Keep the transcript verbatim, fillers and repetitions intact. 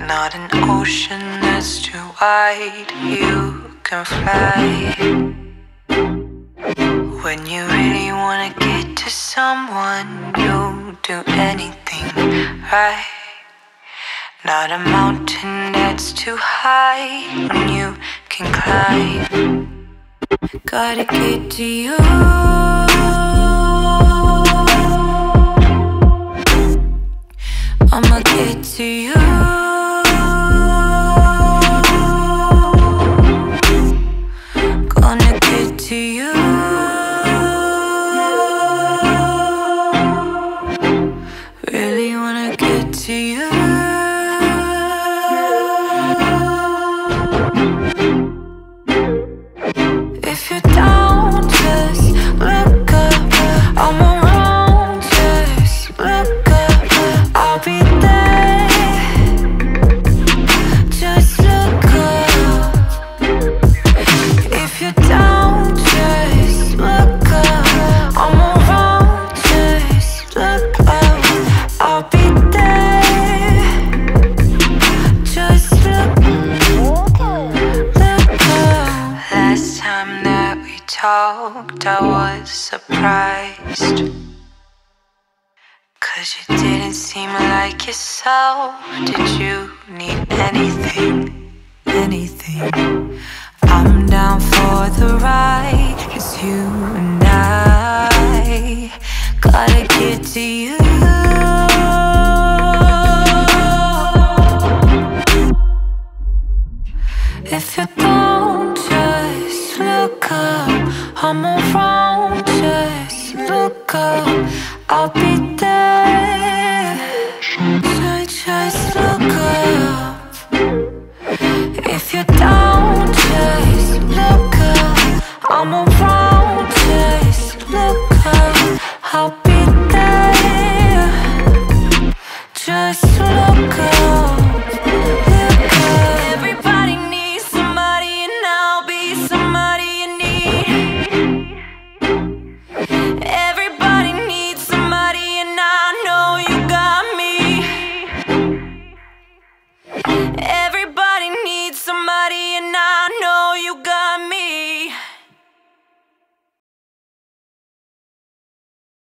Not an ocean that's too wide, you can fly. When you really wanna get to someone, you'll do anything right. Not a mountain that's too high when you can climb. Gotta get to you. I'ma get to you. Gonna get to you. Really wanna get to you. If you're down, just look up. I'm around, just look up. I'll be there. Just look up. If you're down, just look up. I'm around, just look up. I'll be there. Just look, look up. Last time that we talked, I was surprised, 'cause you didn't seem like yourself. Did you need anything, anything? I'm down for the ride, 'cause you and I gotta get to you. If you don't, just look up. I'm around, just look up. I'll be